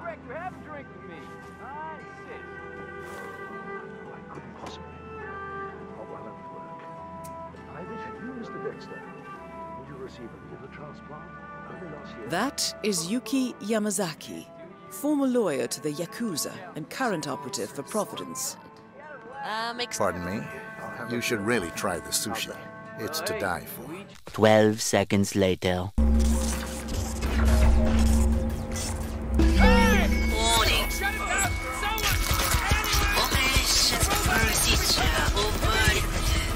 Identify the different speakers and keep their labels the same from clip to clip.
Speaker 1: Director, have a drink with me. I insist.
Speaker 2: I couldn't possibly. Not while I'm at work. I visit you, Mr. Dexter. Did you receive a liver transplant? Only last year.
Speaker 3: That is Yuki Yamazaki, former lawyer to the Yakuza and current operative for Providence.
Speaker 4: Pardon me? You should really try the sushi. It's to die for.
Speaker 5: 12 seconds later.
Speaker 6: Warning. Operation procedure overloaded.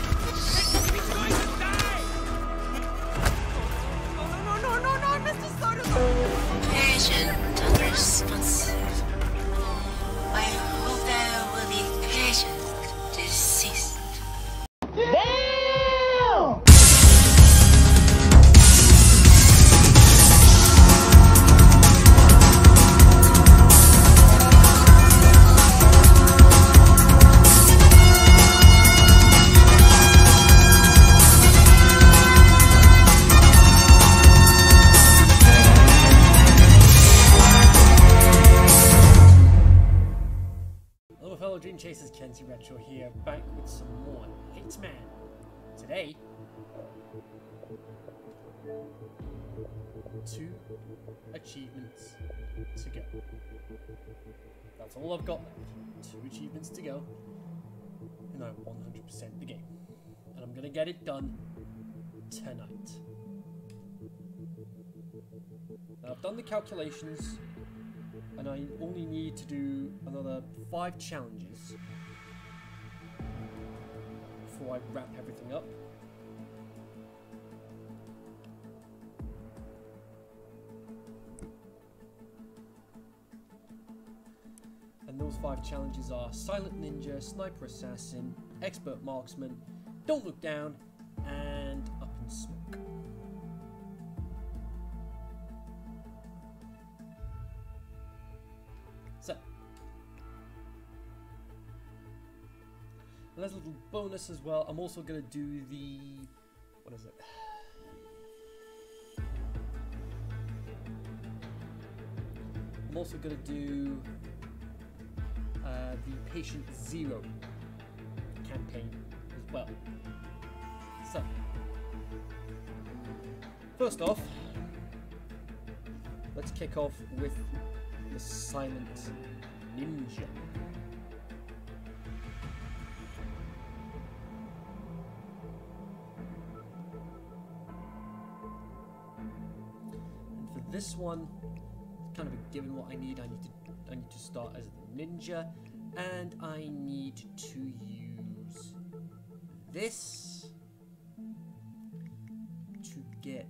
Speaker 7: No, Mr. Soderbergh!
Speaker 6: Patient unresponsive. I hope there will be patient deceased.
Speaker 8: Hello fellow Dream Chasers, Kenzie Retro here, back with some more Hitman. Today, 2 achievements to go. That's all I've got left. 2 achievements to go, and I 100% the game. And I'm gonna get it done tonight. Now I've done the calculations, and I only need to do another 5 challenges before I wrap everything up. And those 5 challenges are Silent Ninja, Sniper Assassin, Expert Marksman, Don't Look Down, and Up in Smoke. So, and as a little bonus as well, I'm also going to do the, what is it? I'm also going to do the Patient Zero campaign as well. So, first off, let's kick off with the Silent Ninja. And for this one, it's kind of a given what I need. I need to start as the ninja, and I need to use this to get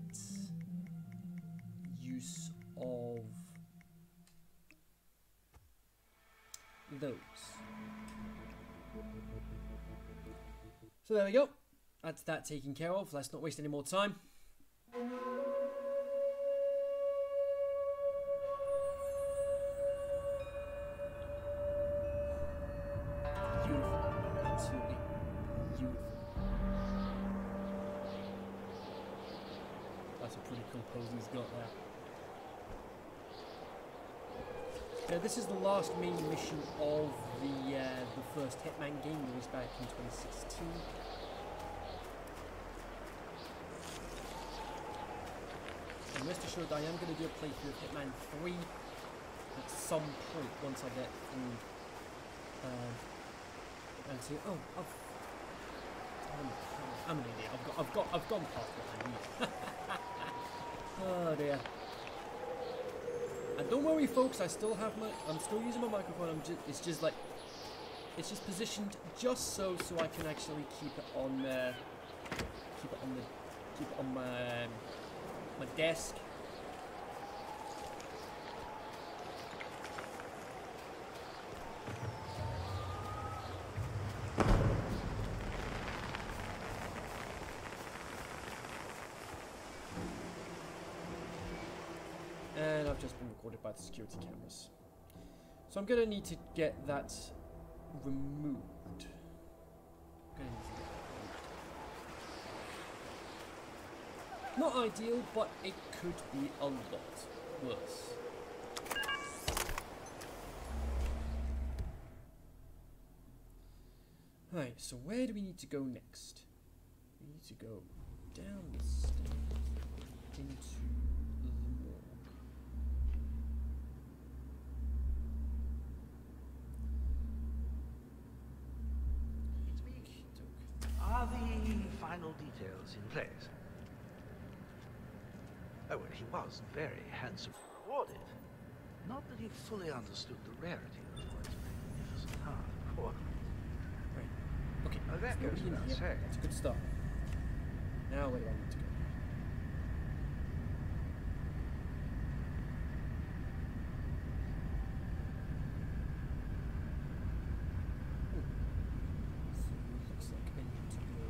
Speaker 8: use of those. So there we go. That's that taken care of. Let's not waste any more time. Beautiful. Absolutely beautiful. That's a pretty cool pose he's got there. This is the last main mission of the first Hitman game, released back in 2016. And rest assured, I am going to do a playthrough of Hitman 3 at some point once I get through. And see, I'm an idiot. I've gone past what I need. Oh dear. And don't worry, folks. I'm still using my microphone. It's just positioned just so I can actually keep it on my desk. And I've just been recorded by the security cameras. So I'm going to need to get that removed. Not ideal, but it could be a lot worse. Right, so where do we need to go next? We need to go down the stairs into the morgue.
Speaker 2: It's me. Are the final details in place? Oh, well, he was very handsomely rewarded. Not that he fully understood the rarity of one's magnificent heart, of course.
Speaker 8: Right. Okay,
Speaker 2: Oh, that
Speaker 8: let's go
Speaker 2: goes
Speaker 8: in
Speaker 2: without
Speaker 8: here.
Speaker 2: saying.
Speaker 8: That's a good start. Now where do I need to go? Looks like I need to go.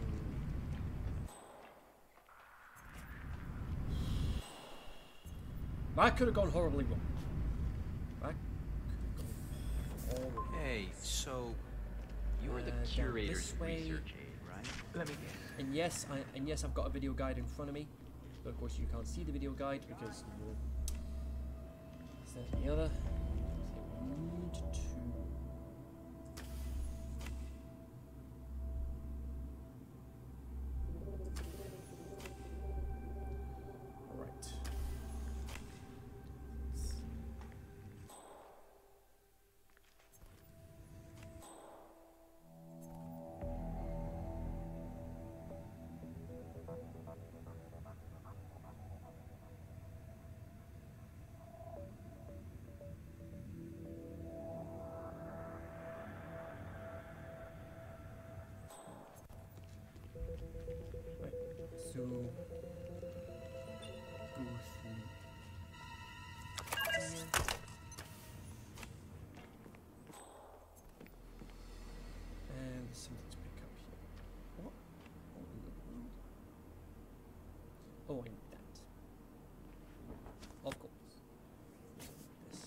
Speaker 8: That could have gone horribly wrong. That could have gone horribly.
Speaker 1: Hey, so you were the
Speaker 8: Down
Speaker 1: curator's
Speaker 8: this way.
Speaker 1: research aid, right?
Speaker 2: Let me guess.
Speaker 8: And yes, I've got a video guide in front of me, but of course you can't see the video guide because is that the other? So we need to. All right. Right, so go through here. And there's something to pick up here. What? What in the world? Oh, I need that. Of course. This.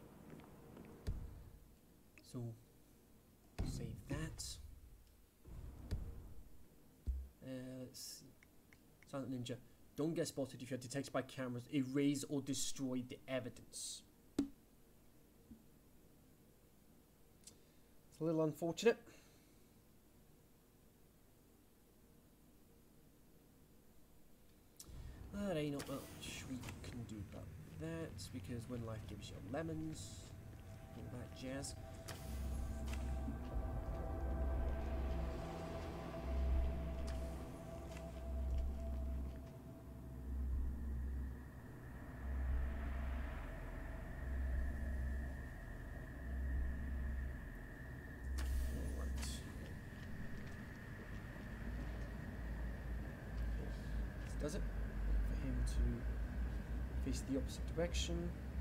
Speaker 8: So save that. Let's see. Silent Ninja. Don't get spotted if you're detected by cameras. Erase or destroy the evidence. It's a little unfortunate. There ain't not much we can do about that because when life gives you lemons, all that jazz. Does it? For him to face the opposite direction.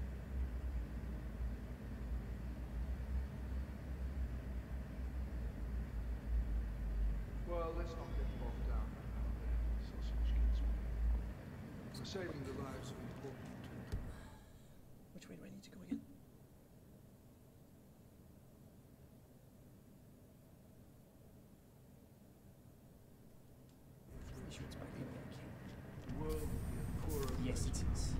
Speaker 9: Well, let's not get bogged down in how the sausage gets made. We're saving the lives of important people.
Speaker 8: Which way do I need to go again? Pretty sure it's back in there.
Speaker 9: The world will be a poorer
Speaker 8: Yes,
Speaker 9: place.
Speaker 8: it is.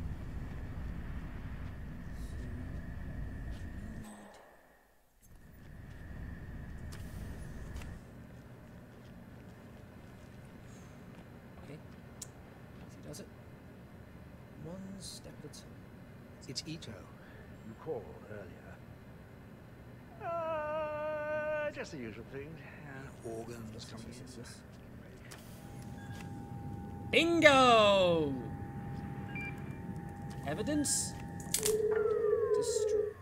Speaker 8: Okay. He does it. One step at a time.
Speaker 2: It's Ito. You called earlier. Just the usual thing. Organs coming in.
Speaker 8: Bingo! Evidence destroyed.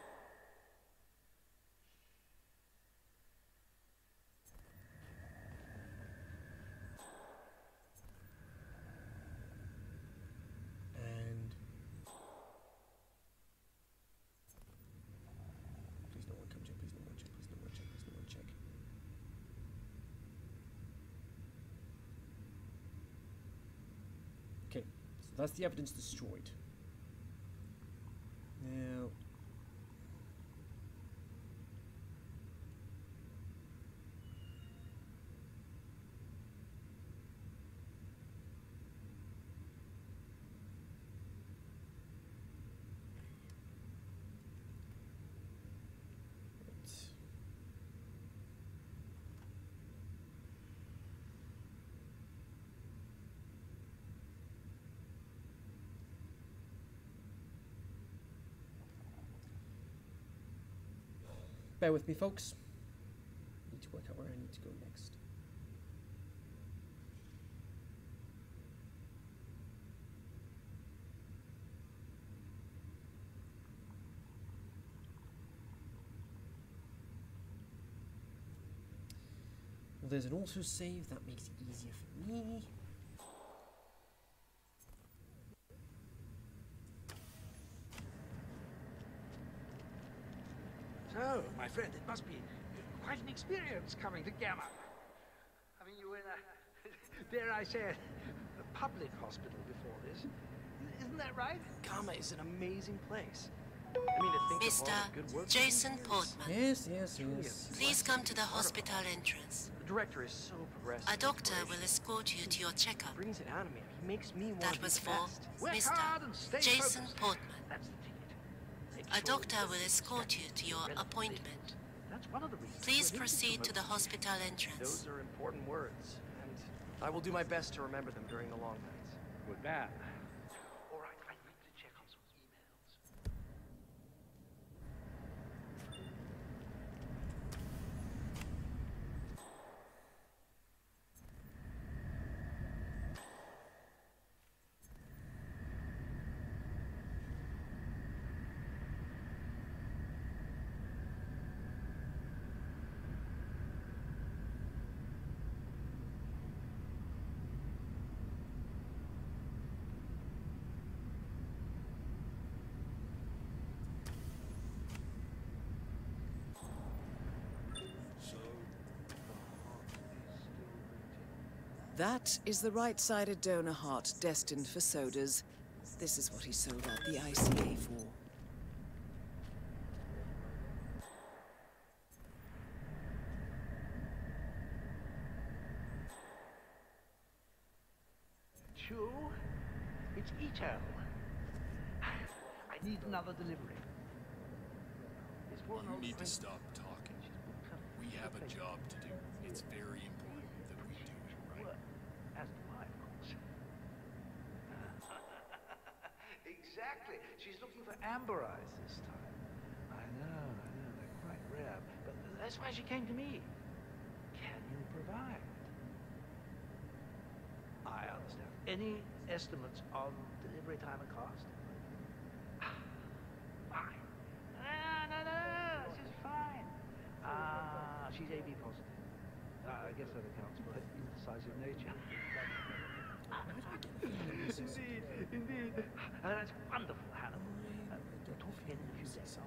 Speaker 8: And please no one come check, please no one check, please no one check, please no one check. Okay, so that's the evidence destroyed. Now, right. Bear with me, folks. I need to work out where I need to go next. Well, there's an auto save that makes it easier for me.
Speaker 2: So, my friend, it must be quite an experience coming to Gamma. I mean, you were in a, dare I say it, a public hospital before this. Isn't that right?
Speaker 1: Gamma is an amazing place. I mean, to think of all the good work.
Speaker 6: Mr. Jason Portman.
Speaker 8: Yes.
Speaker 6: Please come to the hospital entrance.
Speaker 1: The director is so progressive.
Speaker 6: A doctor will escort you to your checkup.
Speaker 1: Brings it out of me. He makes me want
Speaker 6: That
Speaker 1: to be
Speaker 6: was
Speaker 1: the
Speaker 6: for
Speaker 1: best.
Speaker 2: Work hard and stay
Speaker 6: Mr. Jason
Speaker 2: focused.
Speaker 6: Portman.
Speaker 2: That's the ticket. Make
Speaker 6: A
Speaker 2: sure
Speaker 6: doctor
Speaker 2: that
Speaker 6: will
Speaker 2: you're
Speaker 6: escort you to your
Speaker 2: relatively
Speaker 6: appointment.
Speaker 2: That's one of the reasons.
Speaker 6: Please
Speaker 2: we're thinking
Speaker 6: proceed to the
Speaker 2: promote-
Speaker 6: hospital entrance.
Speaker 1: Those are important words, and I will do my best to remember them during the long nights.
Speaker 2: Good man. All right, I need to check on some emails.
Speaker 3: That is the right-sided donor heart destined for Sodas. This is what he sold out the ICA for.
Speaker 2: Chu, it's Ito. I need another delivery. It's for an
Speaker 10: You
Speaker 2: old
Speaker 10: need to
Speaker 2: friend.
Speaker 10: stop talking. We have a job to do. It's very important that we do it right.
Speaker 2: Well, as do I, of course. Exactly. She's looking for amber eyes this time. I know, they're quite rare. But that's why she came to me. Can you provide? I understand. Any estimates on delivery time and cost? Fine. No, this is fine. She's AB positive. I guess that accounts for her indecisive nature. Indeed. That's wonderful, Hannibal. Talk again in a few days.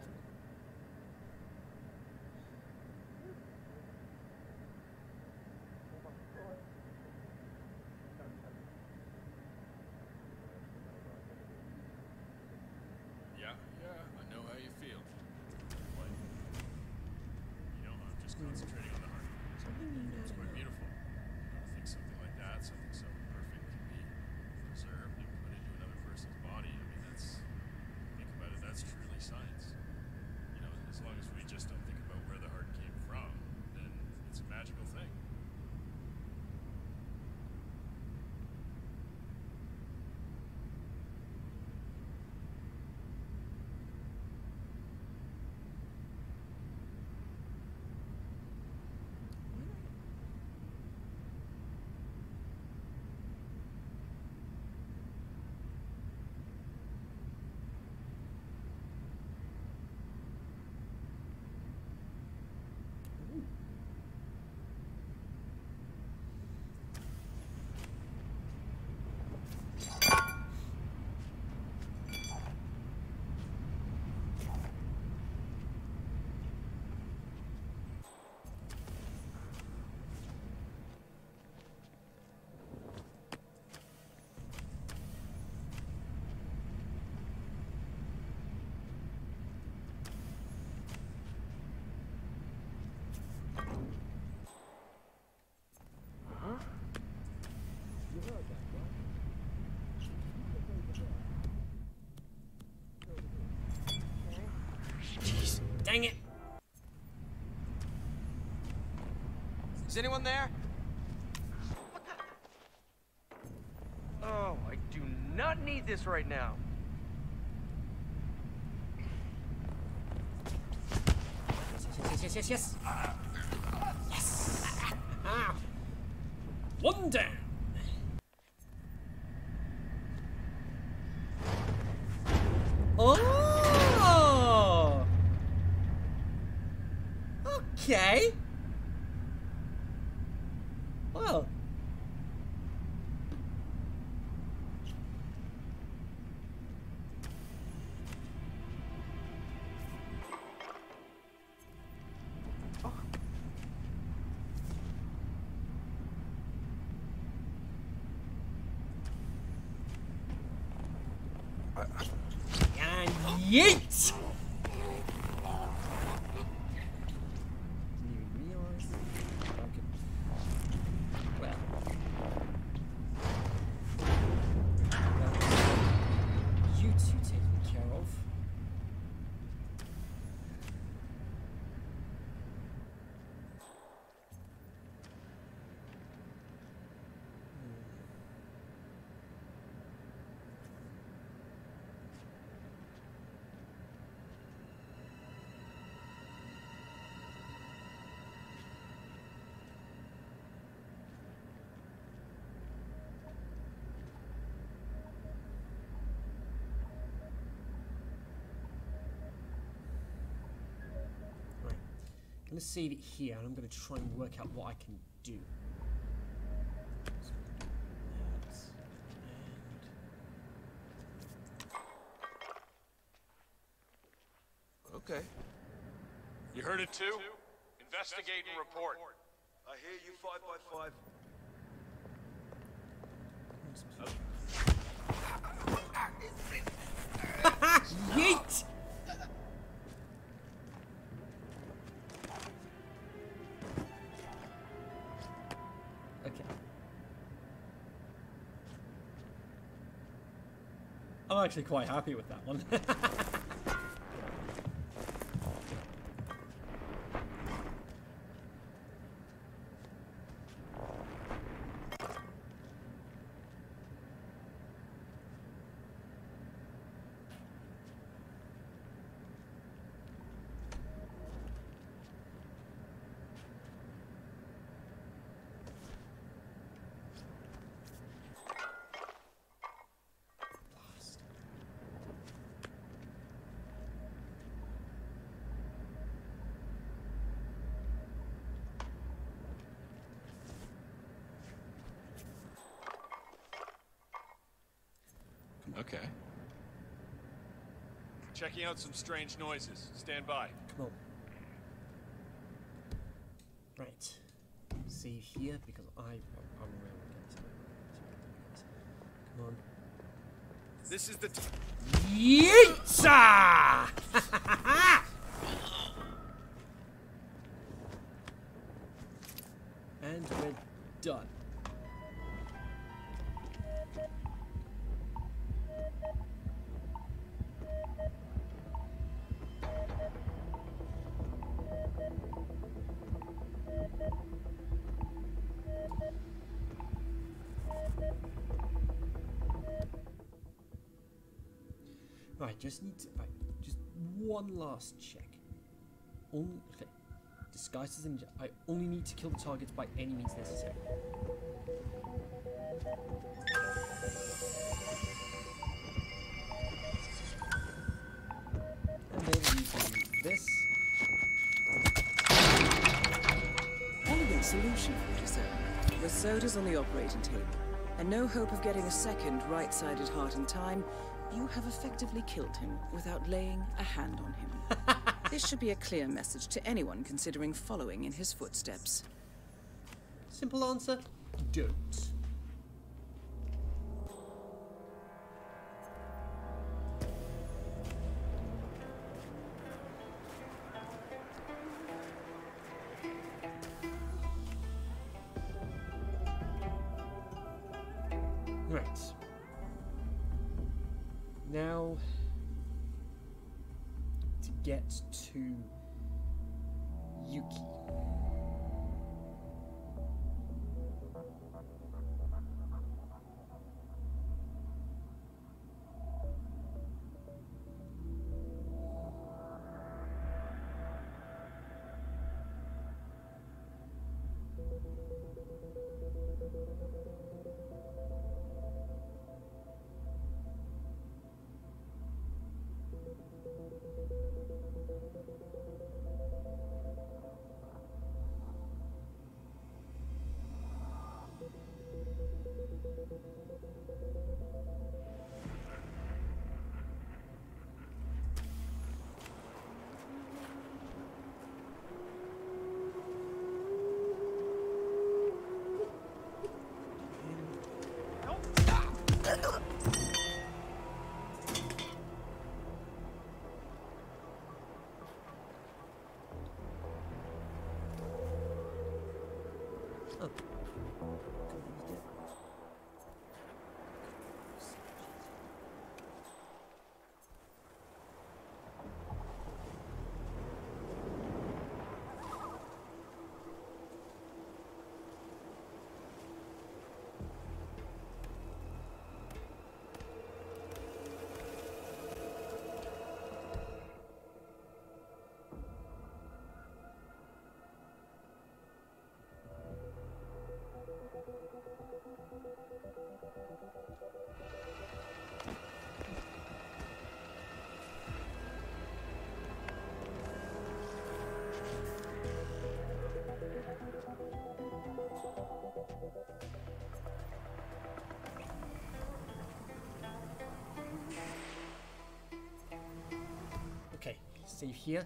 Speaker 10: Yeah, I know how you feel. What? You know, I'm just concentrating on the heart. It's quite beautiful. I think something like that, something so perfect, can be preserved and put into another person's body. I mean, think about it, that's truly science. You know, as long as we just don't think about where the heart came from, then it's a magical thing.
Speaker 8: Dang it!
Speaker 1: Is anyone there? Oh, I do not need this right now.
Speaker 8: Yes. yes, yes, yes. Yes. Ah. One down. Oh. Okay. Well. And yeet! Didn't even realise I could. Well. You two taken care of. I'm going to save it here, and I'm going to try and work out what I can do.
Speaker 10: Okay. You heard it too? Investigate and report.
Speaker 11: I hear you, 5x5.
Speaker 8: Yeet! Okay. I'm actually quite happy with that one.
Speaker 10: Okay. Checking out some strange noises. Stand by.
Speaker 8: Come on. Right. Save here because I'm around again. Come on.
Speaker 10: This is the
Speaker 8: Yeetsa! And we're done. Right, just need to, just one last check. Okay. Disguised as a ninja. I only need to kill the targets by any means necessary. And then we do this.
Speaker 3: Elegant solution for you, sir. The soda's on the operating table, and no hope of getting a second right-sided heart in time. You have effectively killed him without laying a hand on him. This should be a clear message to anyone considering following in his footsteps.
Speaker 8: Simple answer, don't. Right. Now, to get to Yuki. Oh. Okay, save here.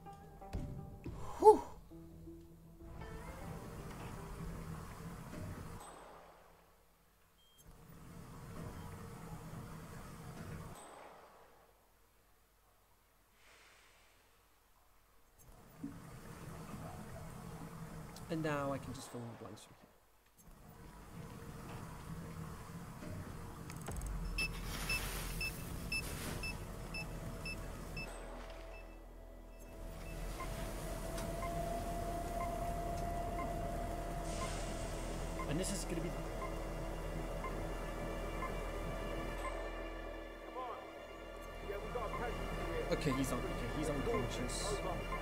Speaker 8: Whew. And now I can just fill in the blanks from here. And this is going to be... Okay, he's unconscious.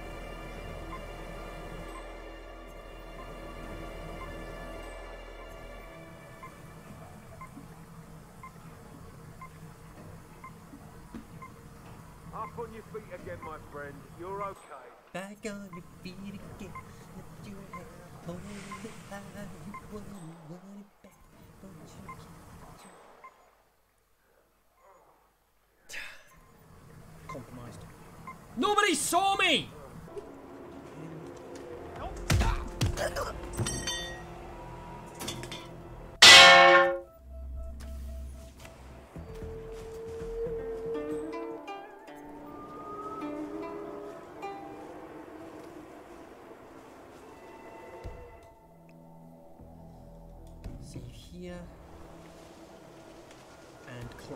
Speaker 11: Up on your feet again, my friend. You're okay.
Speaker 8: Back on your feet again. Lift your head, hold it high. You won't want it back, but you can't. Compromised. Nobody saw me! Save here and climb.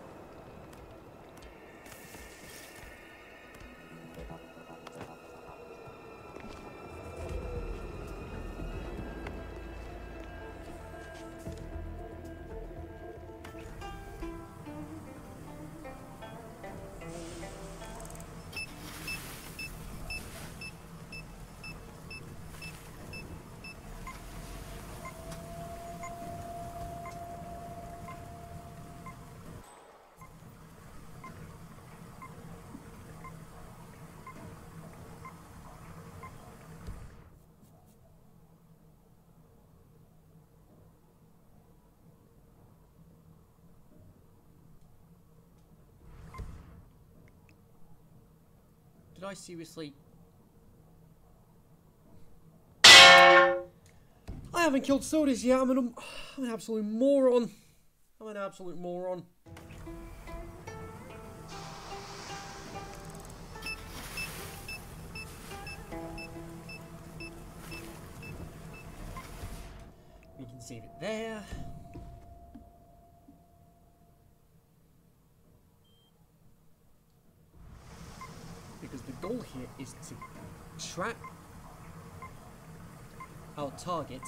Speaker 8: Did I seriously? I haven't killed Sodus yet. I'm an absolute moron. I'm an absolute moron. We can save it there. Because the goal here is to trap our target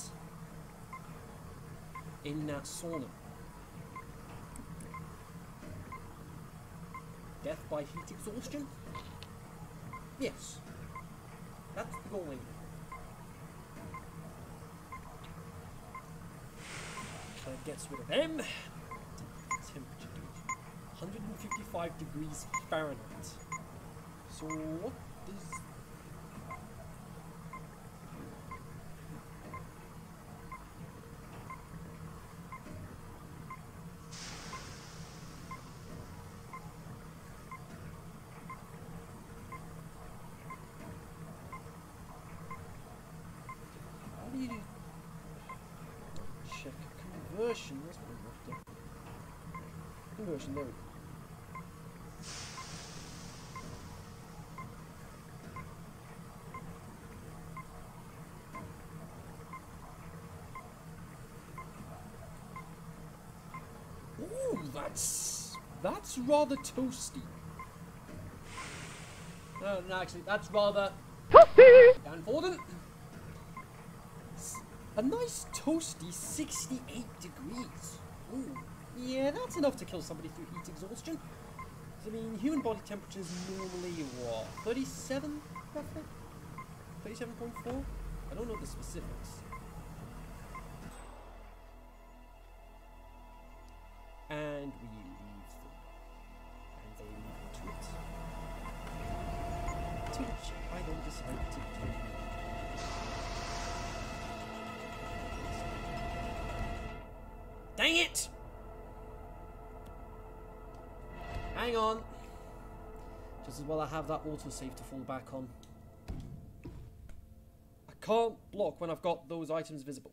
Speaker 8: in that sauna. Death by heat exhaustion? Yes. That's the goal in here. So it gets rid of them. Temperature 155 degrees Fahrenheit. So what does... How do you do... Check conversion, that's what I'm after. Conversion, there we go. Ooh, that's rather toasty. No, actually, that's rather toasty. Dan Forden. A nice toasty 68 degrees. Ooh, yeah, that's enough to kill somebody through heat exhaustion. I mean, human body temperature is normally what, 37 roughly? 37.4? I don't know the specifics. And we leave them. And they leave to it. To which I then decide to do. Dang it! Hang on. Just as well I have that autosave to fall back on. I can't block when I've got those items visible.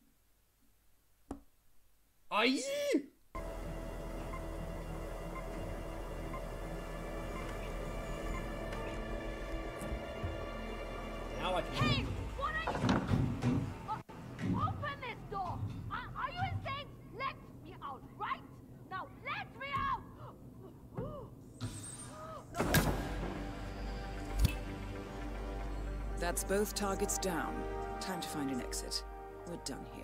Speaker 8: Aye! Now I can.
Speaker 7: Hey, what are you? Open this door! Are you insane? Let me out, right? Now let me out!
Speaker 3: That's both targets down. Time to find an exit. We're done here.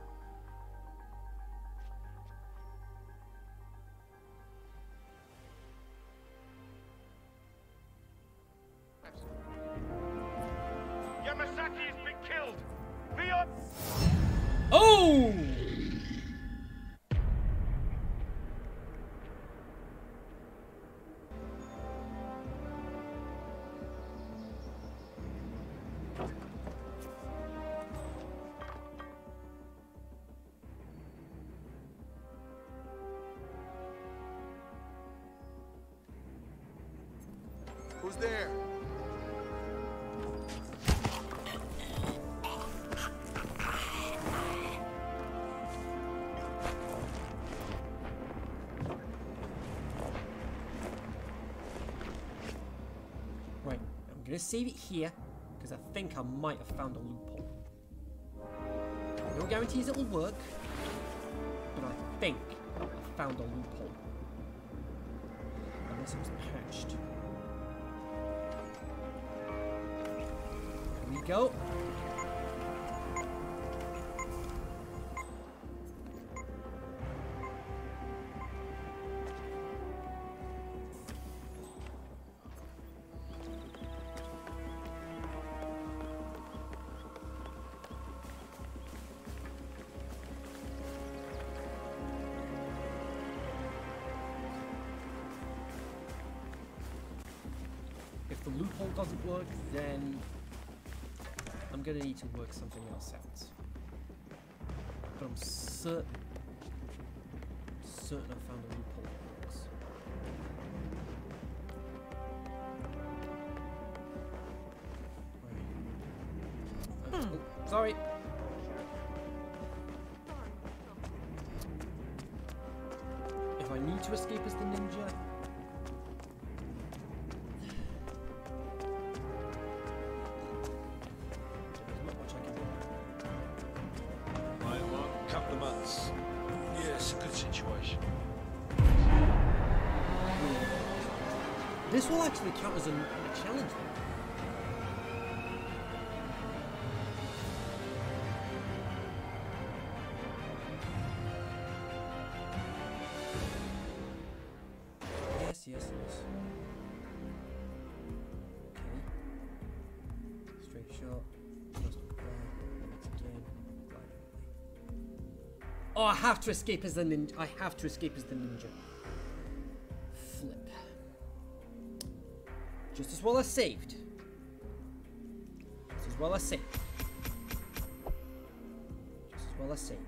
Speaker 11: Yamasaki has been killed! Leon!
Speaker 8: Oh!
Speaker 4: Who's there?
Speaker 8: Right, I'm gonna save it here, because I think I might have found a loophole. No guarantees it'll work, but I think I found a loophole. Unless it was patched. There we go. If the loophole doesn't work, then I'm gonna need to work something else out. But I'm certain I found a loophole that works. Right. Oh, sorry. If I need to escape as the ninja, this will actually count as a challenge. Yes, yes, yes. Okay. Straight shot. Just again. Oh, I have to escape as the ninja. I have to escape as the ninja. Flip. Just as well as saved. Just as well as saved. Just as well as saved.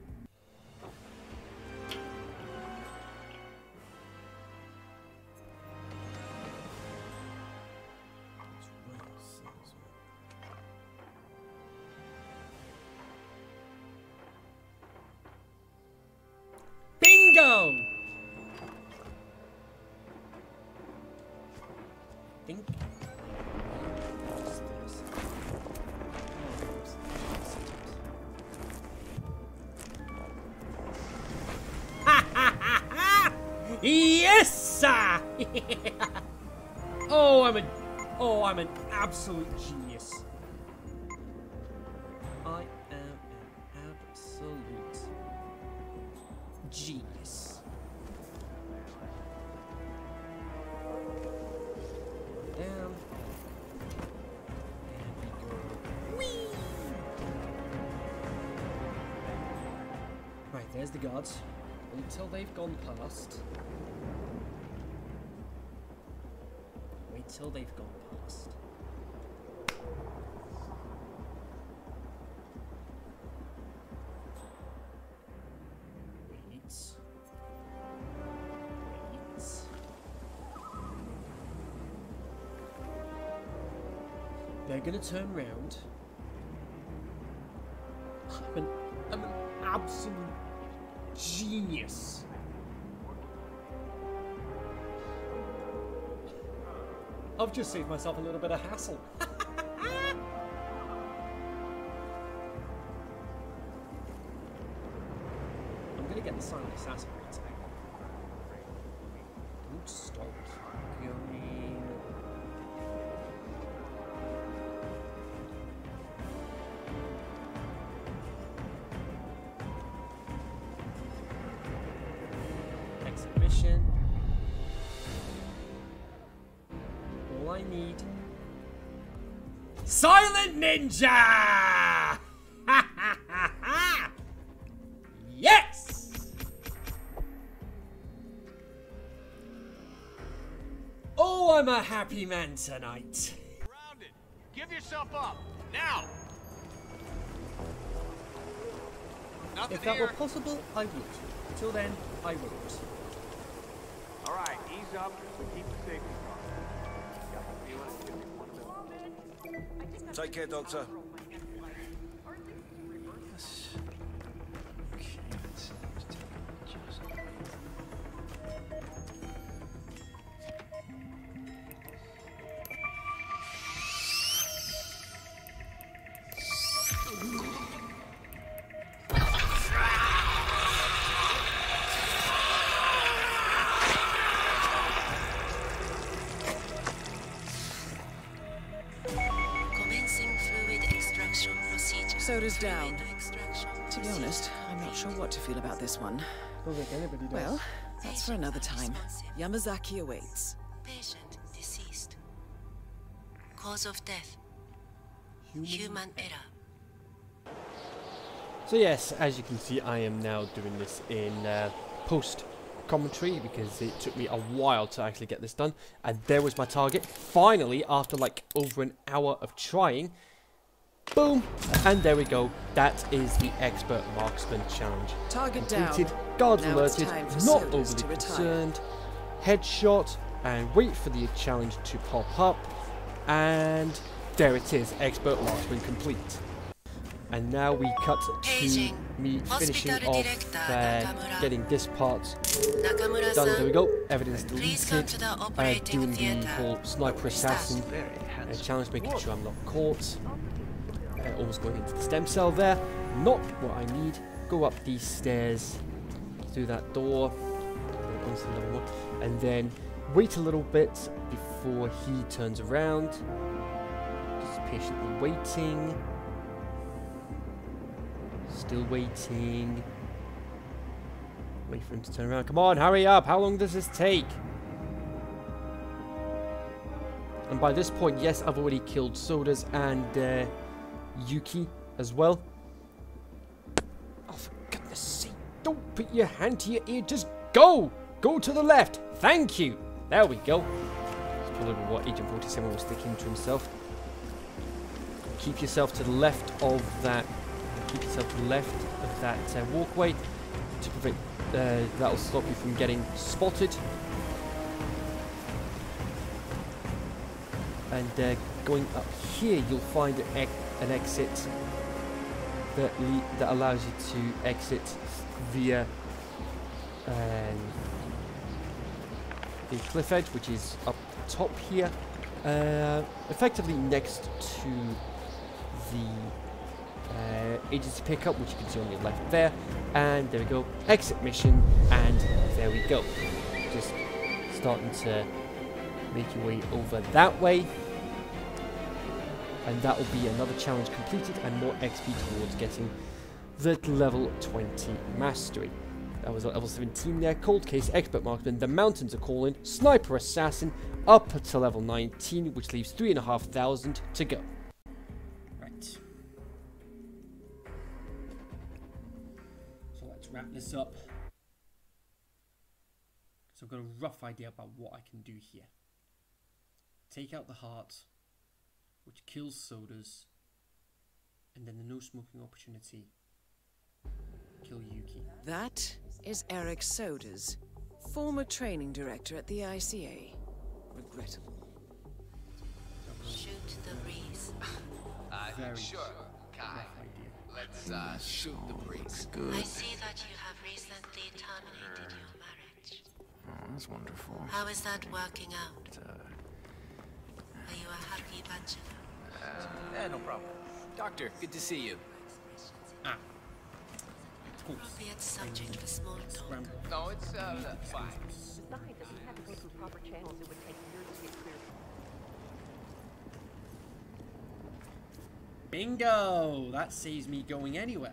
Speaker 8: Bingo! Think. Ha ha ha! Yes, sir! Oh, I'm an absolute genius. I am an absolute genius. Down. And we go. Whee! Right, there's the guards. Until they've gone past. Wait till they've gone past. Wait. They're gonna turn round. I'm an absolute genius. I've just saved myself a little bit of hassle. I'm gonna get the silent assassin right now. Don't stop going. Exhibition. All I need. Silent Ninja! Yes! Oh, I'm a happy man tonight.
Speaker 11: Surrounded. Give yourself up. Now! Nothing
Speaker 8: If that
Speaker 11: here.
Speaker 8: were possible, I would. Until then, I won't.
Speaker 11: All right, ease up. Keep the safety car. Got the feeling it's gonna be one of them.
Speaker 12: Take care, Doctor.
Speaker 6: Commencing fluid extraction procedure.
Speaker 3: Soda's down.
Speaker 6: Fluid extraction
Speaker 3: To be honest, I'm not sure what to feel about this one.
Speaker 8: Don't think anybody does.
Speaker 3: Well, that's for another time. Yamazaki awaits.
Speaker 6: Patient deceased. Cause of death. Human error.
Speaker 8: So yes, as you can see, I am now doing this in post commentary because it took me a while to actually get this done. And there was my target. Finally, after like over an hour of trying, boom, and there we go. That is the Expert Marksman Challenge.
Speaker 3: Target
Speaker 8: completed,
Speaker 3: down.
Speaker 8: guards
Speaker 3: Now it's
Speaker 8: alerted,
Speaker 3: time for
Speaker 8: not
Speaker 3: Sodas
Speaker 8: overly
Speaker 3: to retire.
Speaker 8: concerned, headshot, and wait for the challenge to pop up. And there it is, Expert Marksman complete. And now we cut to
Speaker 6: Paging.
Speaker 8: me finishing
Speaker 6: Hospital
Speaker 8: off
Speaker 6: Director Nakamura.
Speaker 8: getting this part done. There we
Speaker 6: Nakamura-san,
Speaker 8: go, evidence
Speaker 6: please come to
Speaker 8: deleted.
Speaker 6: the operating
Speaker 8: Doing the
Speaker 6: theater.
Speaker 8: whole sniper assassin challenge, making sure I'm not caught. Almost going into the stem cell there. Not what I need. Go up these stairs, through that door, onto the level 1, and then wait a little bit before he turns around. Just patiently waiting. Still waiting. Wait for him to turn around. Come on, hurry up. How long does this take? And by this point, yes, I've already killed Sodas and Yuki as well. Oh, for goodness sake. Don't put your hand to your ear. Just go. Go to the left. Thank you. There we go. That's probably what Agent 47 was thinking to himself. Keep yourself to the left of that. Keep yourself to the left of that walkway to prevent. That'll stop you from getting spotted. And going up here, you'll find an exit that allows you to exit via the cliff edge, which is up the top here, effectively next to the agency pickup, which you can see on your left there. And there we go, exit mission, and there we go. just starting to make your way over that way. And that will be another challenge completed and more XP towards getting the level 20 mastery. That was at level 17 there. Cold Case, Expert Marksman, The Mountains Are Calling, Sniper Assassin, up to level 19, which leaves 3,500 to go. Right. So let's wrap this up. So I've got a rough idea about what I can do here. Take out the heart, which kills sodas, and then the no smoking opportunity. Kill Yuki.
Speaker 3: That is Eric Sodas, former training director at the ICA. Regrettable.
Speaker 6: Shoot the breeze.
Speaker 8: Very
Speaker 12: sure, Kai. Let's shoot the breeze.
Speaker 6: Good. I see that you have recently terminated your marriage.
Speaker 12: Oh, that's wonderful.
Speaker 6: How is that working out? Are you a happy bachelor?
Speaker 12: No problem. Doctor, good to see you.
Speaker 6: Appropriate subject for small talk.
Speaker 12: No, it's fine.
Speaker 7: Besides, if you had to go through proper channels, it would take years to get clear.
Speaker 8: Bingo! That saves me going anywhere.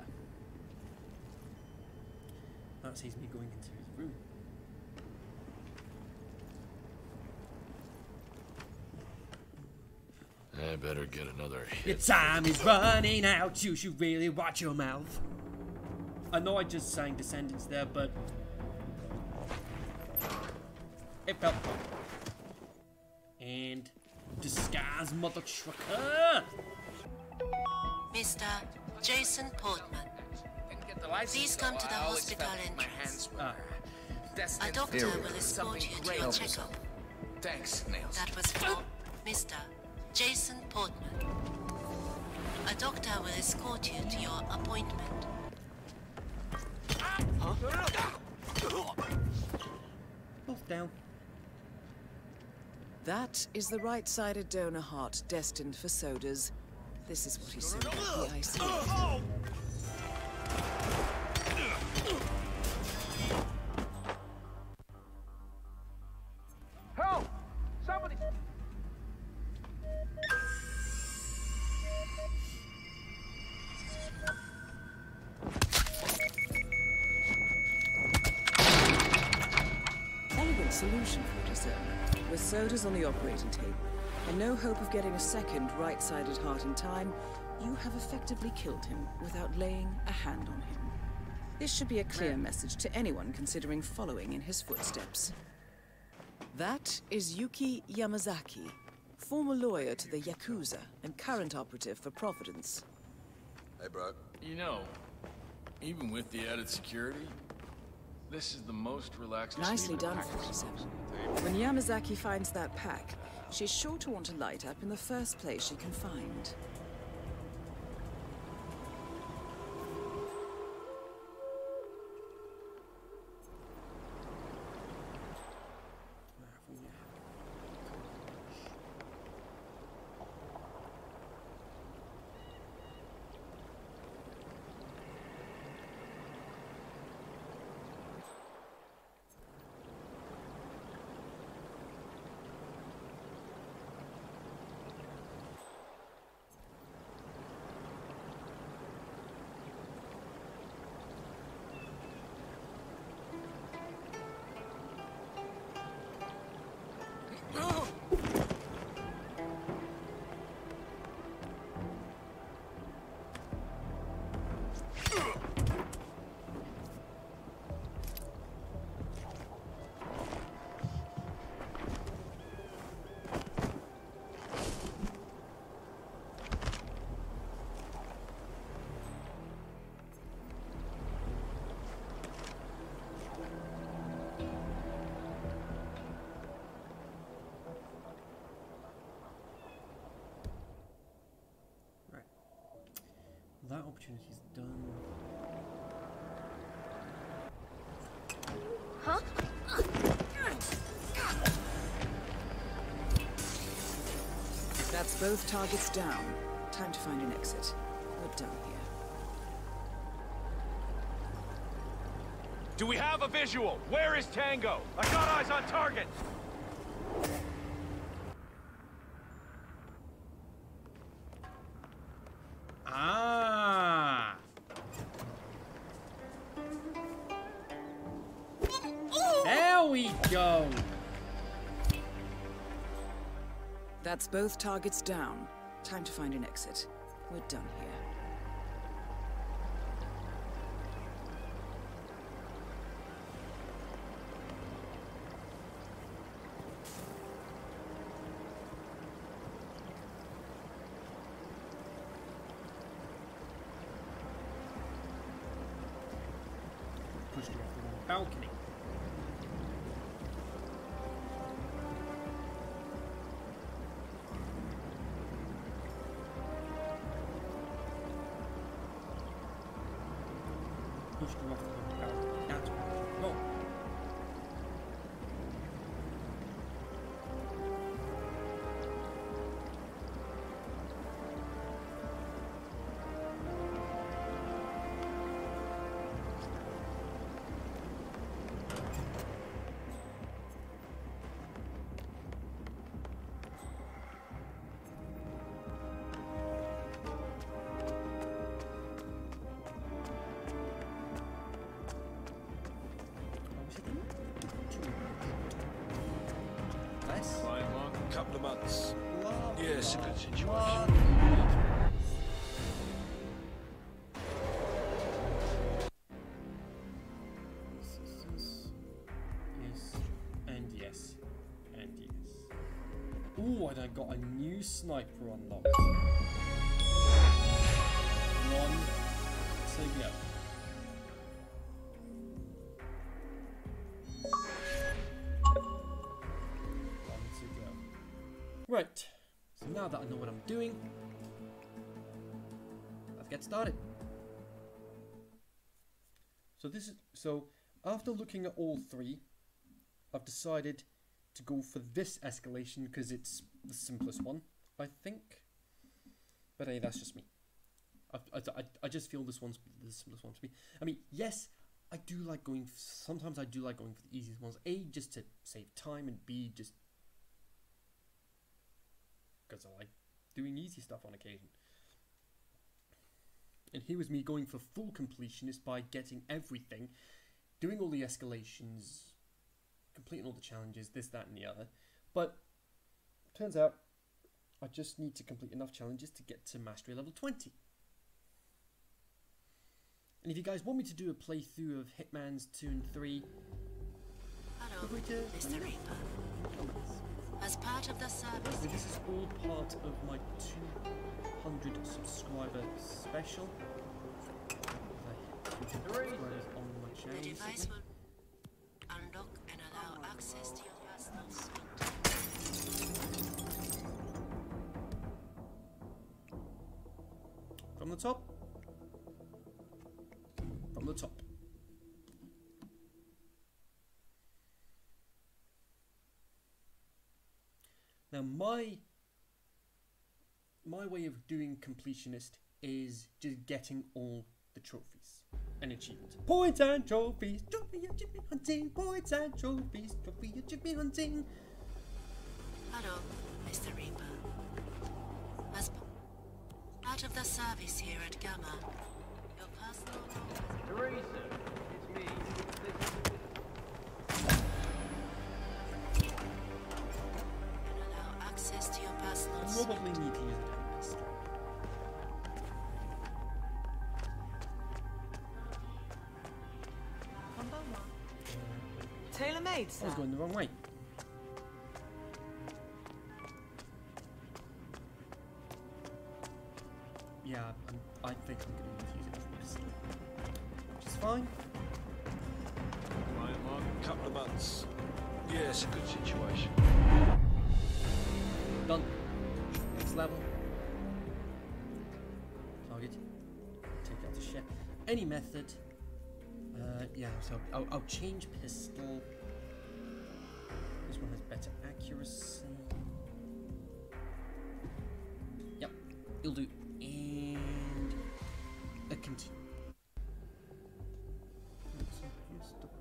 Speaker 8: That saves me going into his room.
Speaker 10: I better get another hit.
Speaker 8: Your time is running out. You should really watch your mouth. I know I just sang Descendants there, but it felt fun. And disguise, mother trucker.
Speaker 6: Mr. Jason Portman, please come to the hospital entrance. A doctor will escort you to your checkup.
Speaker 12: Thanks, Nails.
Speaker 6: That was for Mr. Jason Portman. A doctor will escort you to your appointment.
Speaker 8: Both down.
Speaker 3: That is the right-sided donor heart destined for Sodas. This is what he said at the ICA.
Speaker 2: Help! Somebody!
Speaker 3: Elegant solution, 47. With Sodas on the operating table, and no hope of getting a second right-sided heart in time, you have effectively killed him without laying a hand on him. This should be a clear message to anyone considering following in his footsteps. That is Yuki Yamazaki, former lawyer to the Yakuza and current operative for Providence.
Speaker 10: Hey, bro. You know, even with the added security, this is the most relaxed.
Speaker 3: Nicely done, 47. When Yamazaki finds that pack, she's sure to want to light up in the first place she can find.
Speaker 8: That opportunity's done.
Speaker 7: Huh?
Speaker 3: That's both targets down. Time to find an exit. We're done here.
Speaker 13: Do we have a visual? Where is Tango? I got eyes on target!
Speaker 8: Ah! There we go!
Speaker 3: That's both targets down. Time to find an exit. We're done here.
Speaker 8: Pushed her off the balcony. Pushed her off the balcony. That's no.
Speaker 9: Couple of months. Yes, a good situation.
Speaker 8: Yes, and yes, and yes. Ooh, and I got a new sniper unlocked. One to go. Right, so now that I know what I'm doing, let's get started. So after looking at all three, I've decided to go for this escalation because it's the simplest one, I think. But hey, that's just me. I just feel this one's the simplest one to me. I mean, yes, I do like going. Sometimes I do like going for the easiest ones. A, just to save time, and B, just because I like doing easy stuff on occasion. And here was me going for full completionist by getting everything, doing all the escalations, completing all the challenges, this, that, and the other. But turns out I just need to complete enough challenges to get to mastery level 20. And if you guys want me to do a playthrough of Hitman's 2 and 3,
Speaker 6: hello, Mr. Reaper. As part of the service.
Speaker 8: This is all part of my 200 subscriber special. I hit 200 subscribers on my channel.
Speaker 6: The device will unlock and allow access to your personal suite.
Speaker 8: From the top. From the top. Now my way of doing completionist is just getting all the trophies and achievements. Points and trophies, trophy achievement hunting, points and trophies, trophy achievement hunting.
Speaker 6: Hello, Mr. Reaper. As part of the service here at Gamma, your personal
Speaker 11: Teresa, it's me.
Speaker 6: access to your personal
Speaker 8: probably need to use a pistol.
Speaker 3: Tailor-made, sir.
Speaker 8: I was going the wrong way. Yeah, I think I'm going to use it as a pistol, which is fine.
Speaker 9: Flying along, couple of months. Yes, a good situation.
Speaker 8: Done. Next level. Target. Take out the ship. Any method. Yeah, so I'll change pistol. This one has better accuracy. Yep, it'll do. And a continue.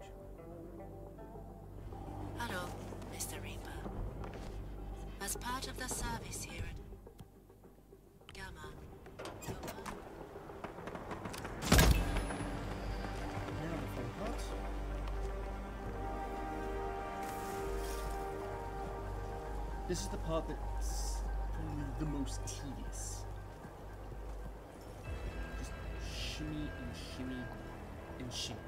Speaker 6: As part of the service here at Gamma,
Speaker 8: Now the fun part. This is the part that's the most tedious. Just shimmy and shimmy and shimmy.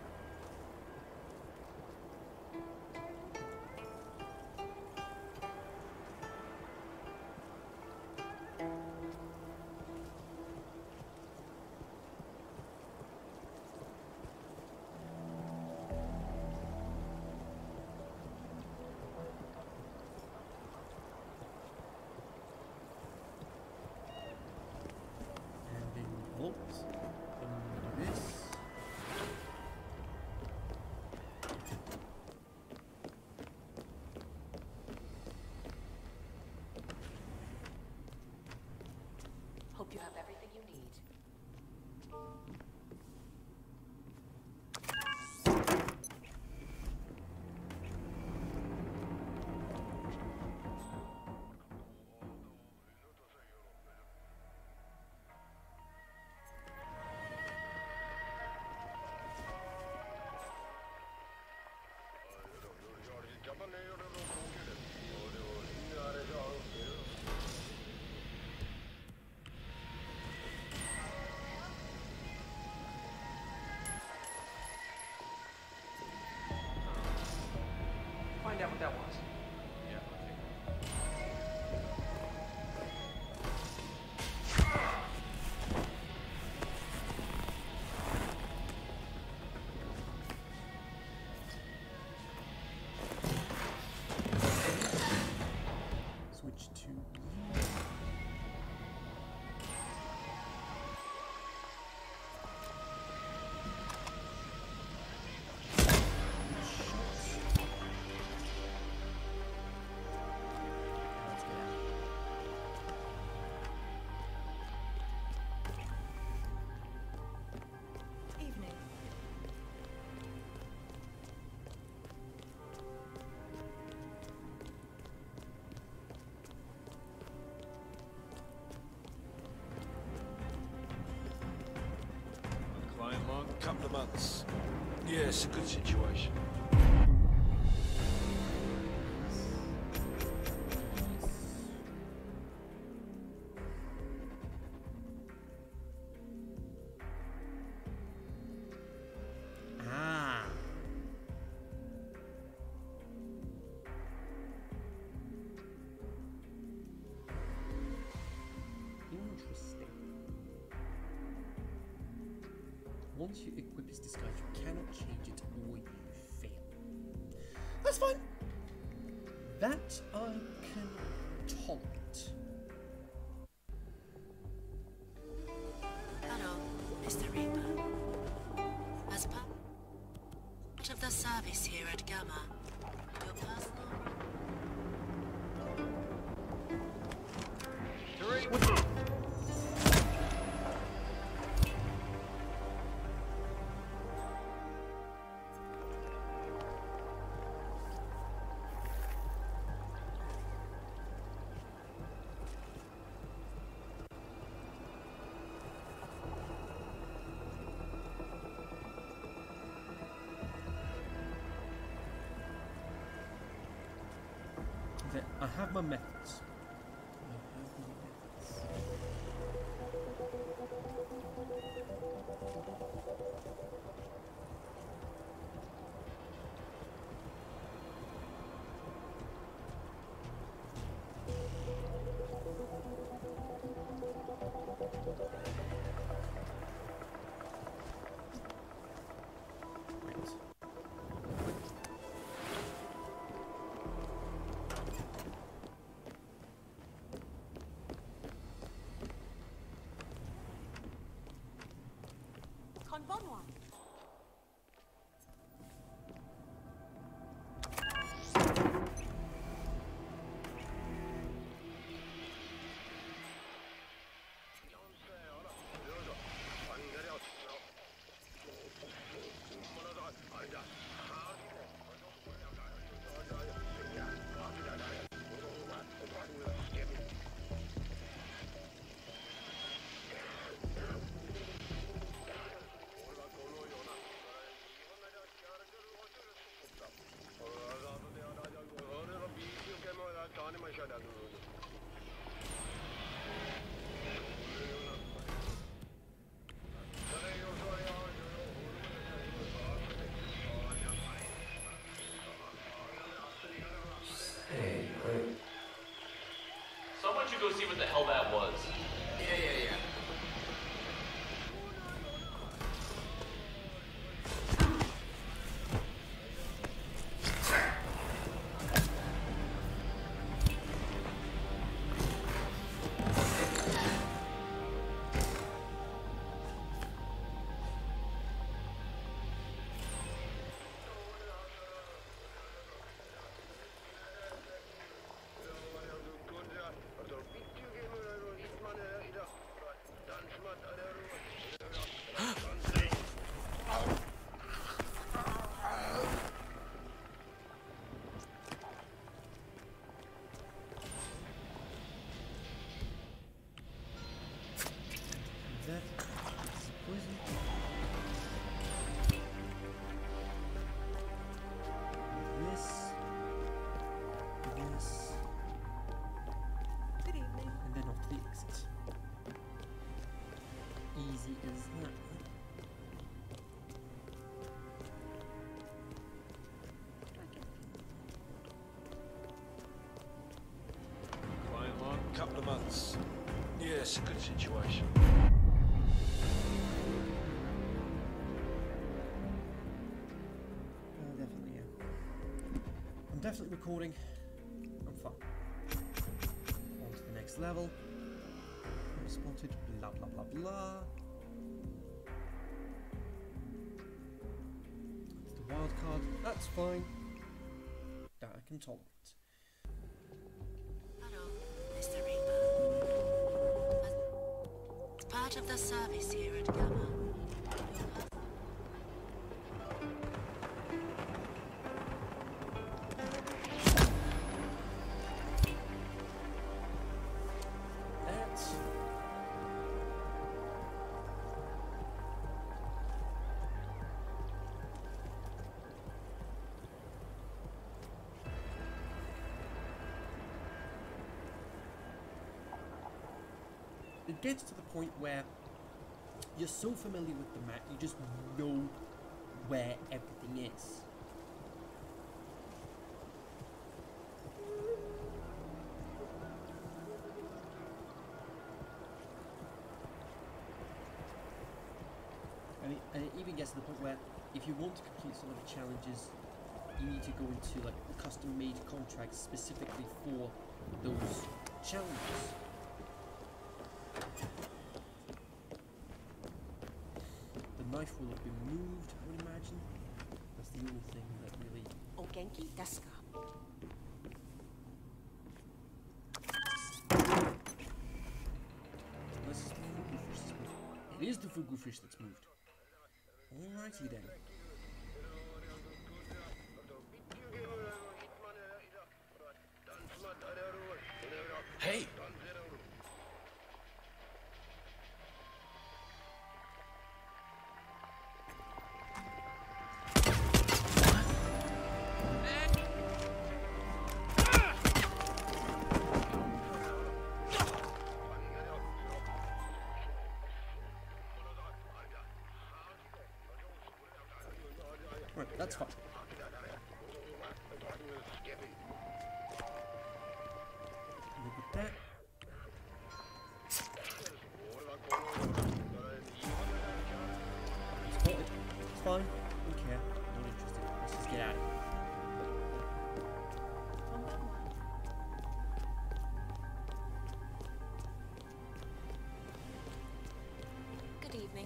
Speaker 14: Hope you have everything you need.
Speaker 1: Find out what that was.
Speaker 8: Switch to
Speaker 14: Evening.
Speaker 9: Client long, couple of months. Yeah, it's a good situation.
Speaker 8: ah. Interesting. Once you equip his disguise, you cannot change it or you fail. That's fine. That I can tolerate.
Speaker 6: hello, Mr. Reaper. As part of the service here at Gamma, your personal...
Speaker 8: Okay, I have my methods. I have my methods.
Speaker 14: Con bon one.
Speaker 15: don't you go see what the hell that was?
Speaker 12: Yeah.
Speaker 9: Couple of months. Yeah, it's a good situation.
Speaker 8: Definitely, yeah. I'm definitely recording. I'm fine. On to the next level. I'm spotted. Blah blah blah blah. That's the wild card. That's fine. That I can tolerate.
Speaker 6: Mr. Reaper. As part of the service here at Gamma.
Speaker 8: It gets to the point where you're so familiar with the map, you just know where everything is. And it even gets to the point where if you want to complete some of the challenges, you need to go into like custom-made contracts specifically for those challenges. The knife will have been moved, I would imagine. That's the only thing that really...
Speaker 14: Ogenki desu ka?
Speaker 8: Unless it's the fugu fish that's moved. It is the fugu fish that's moved. Alrighty then.
Speaker 9: Hey!
Speaker 8: Right, that's fine. Look at that. Spotted. It's fine. Don't care. Not interested. Let's just get out of here.
Speaker 14: Good evening.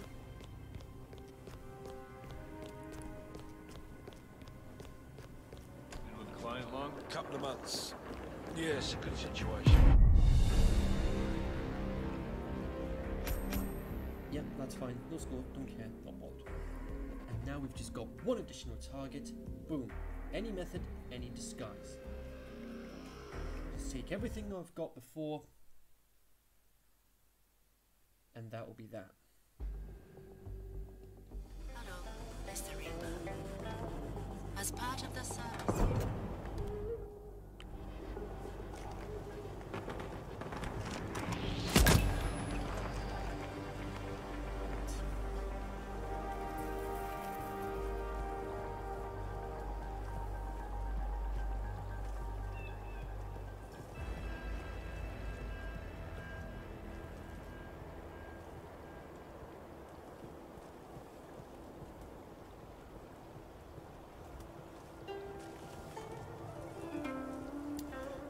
Speaker 10: Been with the client long?
Speaker 9: Couple of months. Yeah, it's a good situation.
Speaker 8: Yep, that's fine. No score. Don't care. Not bothered. And now we've just got one additional target. Boom. Any method, any disguise. Just take everything I've got before, and that will be that.
Speaker 6: Hello, Mr. Reaper. As part of the service.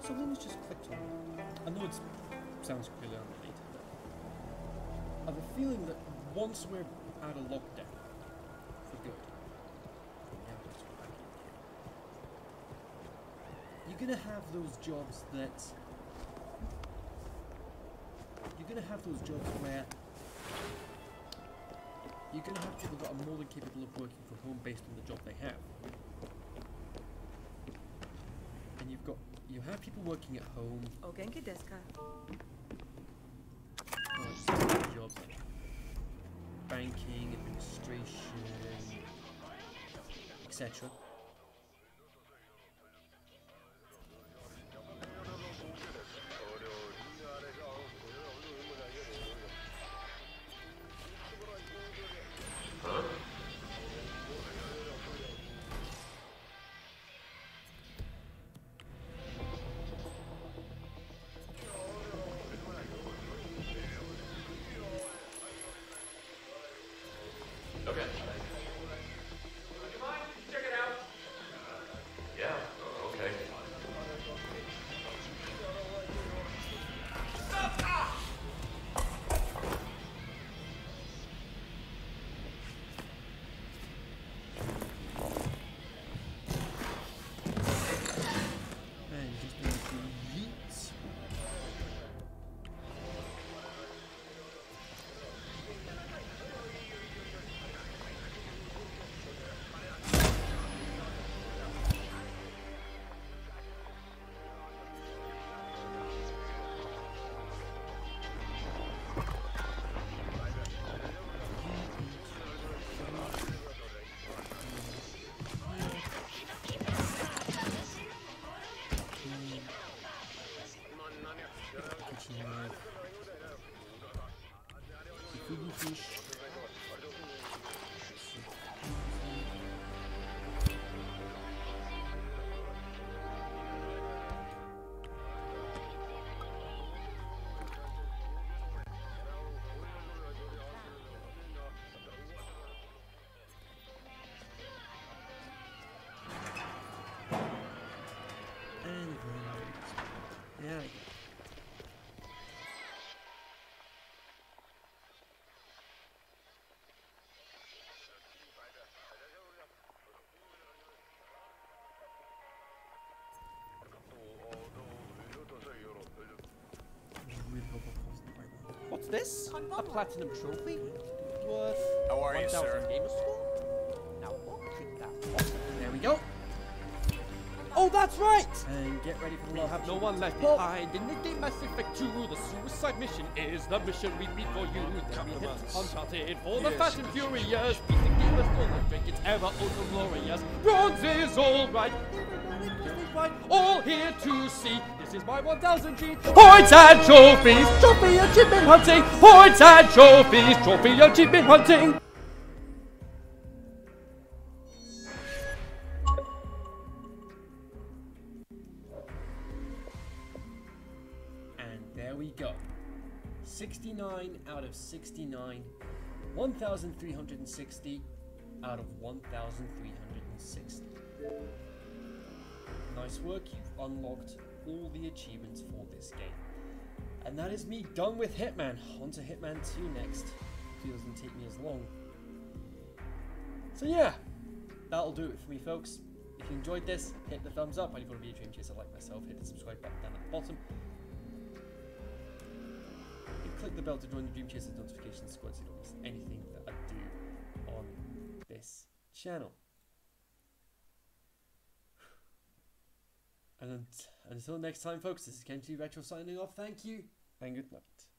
Speaker 8: Something has just clicked on me. I know it sounds completely unrelated, but I have a feeling that once we're out of lockdown, for good, you're gonna have those jobs that... You're gonna have those jobs where you're gonna have people that are more than capable of working from home based on the job they have. And you have people working at home.
Speaker 3: Ogenki desu ka?
Speaker 8: Jobs like banking, administration, etc.
Speaker 13: Okay. Check it out. Yeah, okay.
Speaker 8: And just going to yeet. Fish. And yeah.
Speaker 15: What's this? A platinum trophy? Worth
Speaker 12: How are you,
Speaker 15: 1,000
Speaker 12: sir?
Speaker 15: gamer score? Now what could that be?
Speaker 8: There we go.
Speaker 15: Oh, that's right!
Speaker 8: And get ready for the
Speaker 15: We
Speaker 8: last
Speaker 15: have no
Speaker 8: achievement.
Speaker 15: one left behind in the game Mass Effect 2. The suicide mission is the mission we beat for you. Then we hit Uncharted for the Fast and Furious. Beat the game with all the drink, it's ever ultra glorious. Bronze is alright. All here to see. This is my 1000 G. Points and trophies, trophy achievement hunting. Points and trophies, trophy achievement hunting. And there we go. 69 out of 69. 1,360 out of 1,360. Nice work, you've unlocked all the achievements for this game. And that is me done with Hitman. On to Hitman 2 next. Hopefully it doesn't take me as long. So yeah, that'll do it for me, folks. If you enjoyed this, hit the thumbs up. And if you want to be a Dream Chaser like myself, hit the subscribe button down at the bottom. And click the bell to join the Dream Chasers notification squad so you don't miss anything that I do on this channel. And until next time, folks, this is Kenji Retro signing off. Thank you, and good night.